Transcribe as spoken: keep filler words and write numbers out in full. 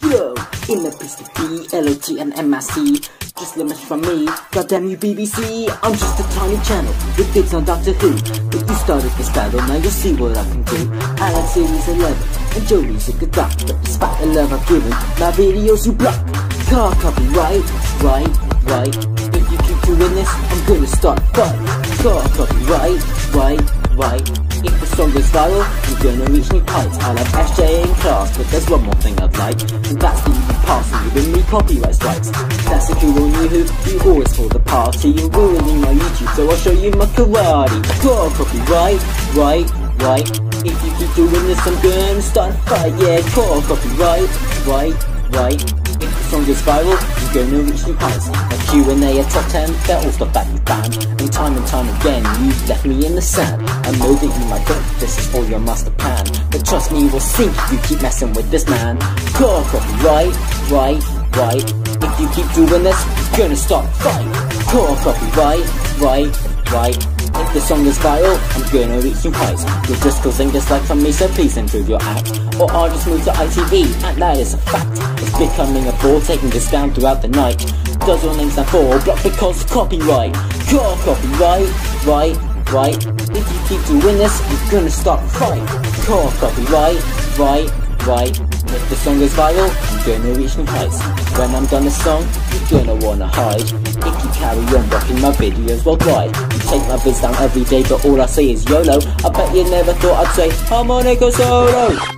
Yo, in the piece to B, L O T and M I C. Just a message from me, goddamn you B B C. I'm just a tiny channel with bits on Doctor Who. But you started this battle, now you'll see what I can do. I like series eleven, and Jodie's a good doc. But despite the love I've given, my videos you block. Car copyright, right, right. If you keep doing this, I'm gonna start a fight. Car copyright, right, right. If the song goes viral, I'm gonna reach new heights. I like S J in class, but there's one more thing I'd like, and that's the you passing giving me copyright strikes. That's if you all knew who, you always for the party. You're ruining my YouTube, so I'll show you my karate. Car copyright, right, right. If you keep doing this, I'm gonna start a fight. Yeah, car copyright, right, right. If the song goes viral, I'm gonna reach new heights. Like Q and A at top ten, they're all stuff that you banned. And time and time again, you've left me in the sand. I know that you might think this is for your master plan, but trust me, you will sink if you keep messing with this man. Car copyright, right, right. If you keep doing this, I'm gonna start a fight. Car copyright, right, right. If the song is viral, I'm gonna reach new heights. You're just causing dislike from me, so please improve your act, or I'll just move to I T V, and that is a fact. It's becoming a bore, taking this down throughout the night. Does your name stand for block because copyright? Car copyright, right, right. If you keep doing this, I'm gonna start a fight. Car copyright, right, right. If the song is viral, I'm gonna reach new heights. When I'm done this song, you're gonna wanna hide. If you carry on rocking my videos worldwide, you take my vids down every day, but all I say is YOLO. I bet you never thought I'd say harmonica solo.